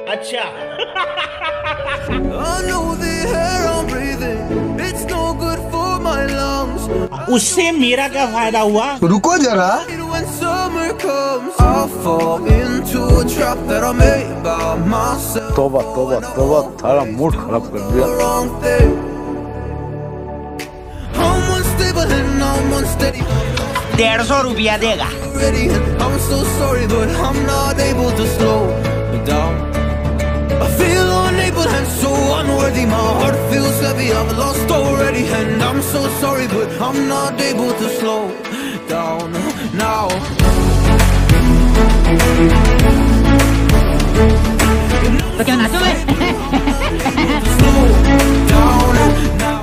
अच्छा I know the air I'm breathing, it's no good for my lungs. उससे मेरा क्या फायदा हुआ? रुको जरा। When summer comes, I'll fall into a trap that I made by myself. तोबा तोबा तोबा, थारा मूड खराब कर दिया। Wrong thing. I'm unstable and I'm unsteady. 150 रुपया देगा। I'm so sorry, but I'm not able to slow down. I feel unable and so unworthy. My heart feels heavy, I've lost already. And I'm so sorry, but I'm not able to slow down now. तो क्या नाचोगे? Slow down now.